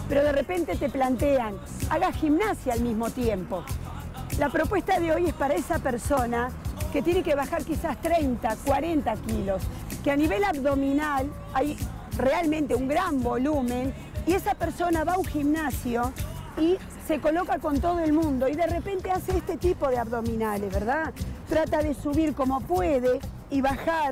pero de repente te plantean, haga gimnasia al mismo tiempo. La propuesta de hoy es para esa persona que tiene que bajar quizás 30, 40 kilos, que a nivel abdominal hay realmente un gran volumen y esa persona va a un gimnasio y se coloca con todo el mundo y de repente hace este tipo de abdominales, ¿verdad? Trata de subir como puede y bajar,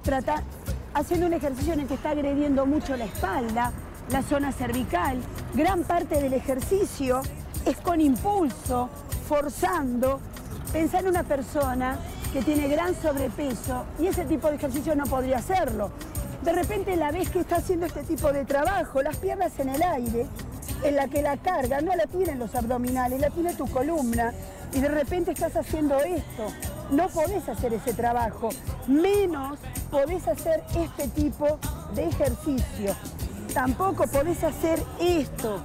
haciendo un ejercicio en el que está agrediendo mucho la espalda, la zona cervical. Gran parte del ejercicio es con impulso, forzando. Pensá en una persona que tiene gran sobrepeso y ese tipo de ejercicio no podría hacerlo. De repente la ves que está haciendo este tipo de trabajo, las piernas en el aire, en la que la carga no la tienen los abdominales, la tiene tu columna y de repente estás haciendo esto. No podés hacer ese trabajo, menos podés hacer este tipo de ejercicio. Tampoco podés hacer esto,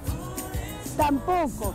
tampoco.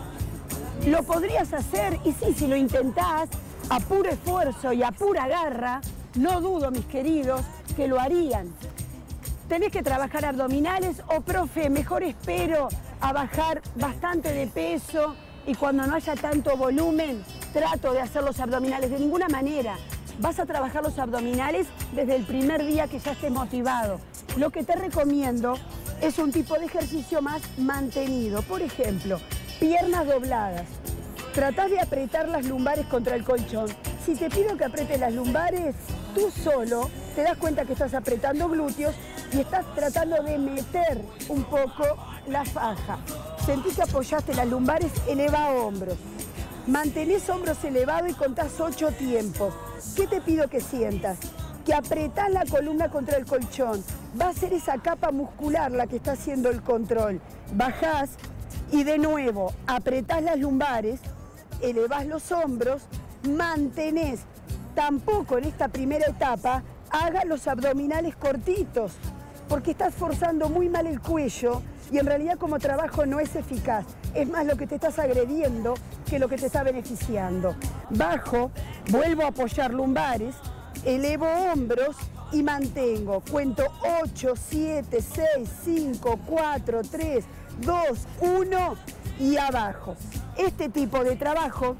Lo podrías hacer y sí, si lo intentás a puro esfuerzo y a pura garra, no dudo, mis queridos, que lo harían. Tenés que trabajar abdominales o, profe, mejor espero a bajar bastante de peso y cuando no haya tanto volumen, trato de hacer los abdominales. De ninguna manera. Vas a trabajar los abdominales desde el primer día que ya estés motivado. Lo que te recomiendo es un tipo de ejercicio más mantenido. Por ejemplo, piernas dobladas. Tratás de apretar las lumbares contra el colchón. Si te pido que aprietes las lumbares, tú solo te das cuenta que estás apretando glúteos y estás tratando de meter un poco la faja. Sentí que apoyaste las lumbares, eleva hombros. Mantenés hombros elevados y contás 8 tiempos. ¿Qué te pido que sientas? Que apretás la columna contra el colchón. Va a ser esa capa muscular la que está haciendo el control. Bajás y de nuevo apretás las lumbares, elevás los hombros, mantenés. Tampoco en esta primera etapa hagas los abdominales cortitos, porque estás forzando muy mal el cuello y en realidad como trabajo no es eficaz. Es más lo que te estás agrediendo que lo que te está beneficiando. Bajo, vuelvo a apoyar lumbares, elevo hombros y mantengo. Cuento 8, 7, 6, 5, 4, 3, 2, 1 y abajo. Este tipo de trabajo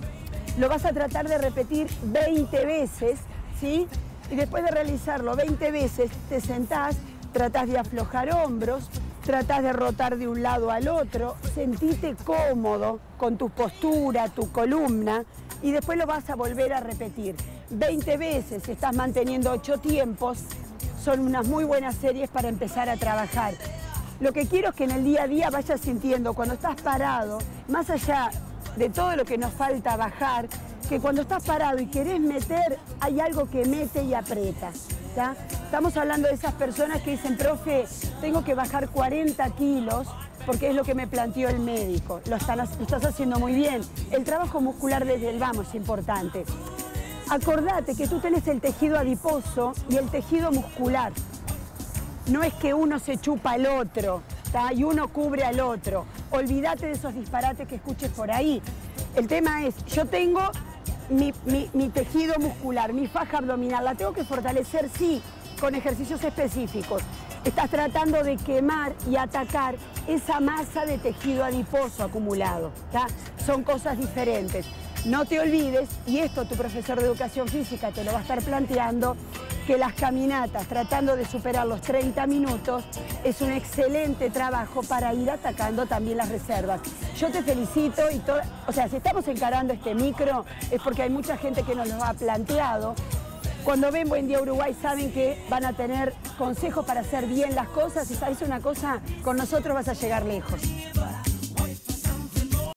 lo vas a tratar de repetir 20 veces, ¿sí? Y después de realizarlo 20 veces, te sentás, tratás de aflojar hombros, tratás de rotar de un lado al otro, sentite cómodo con tu postura, tu columna, y después lo vas a volver a repetir 20 veces. Estás manteniendo 8 tiempos, son unas muy buenas series para empezar a trabajar. Lo que quiero es que en el día a día vayas sintiendo, cuando estás parado, más allá de todo lo que nos falta bajar, que cuando estás parado y querés meter, hay algo que mete y aprieta, ¿tá? Estamos hablando de esas personas que dicen, profe, tengo que bajar 40 kilos porque es lo que me planteó el médico. Lo estás haciendo muy bien. El trabajo muscular desde el vamos es importante. Acordate que tú tenés el tejido adiposo y el tejido muscular. No es que uno se chupa al otro, ¿tá? Y uno cubre al otro. Olvídate de esos disparates que escuches por ahí. El tema es, yo tengo mi tejido muscular, mi faja abdominal, la tengo que fortalecer, sí, con ejercicios específicos. Estás tratando de quemar y atacar esa masa de tejido adiposo acumulado, ¿tá? Son cosas diferentes. No te olvides, y esto tu profesor de educación física te lo va a estar planteando, que las caminatas, tratando de superar los 30 minutos, es un excelente trabajo para ir atacando también las reservas. Yo te felicito y o sea, si estamos encarando este micro es porque hay mucha gente que nos lo ha planteado. Cuando ven Buen Día Uruguay saben que van a tener consejos para hacer bien las cosas y sabes una cosa, con nosotros vas a llegar lejos.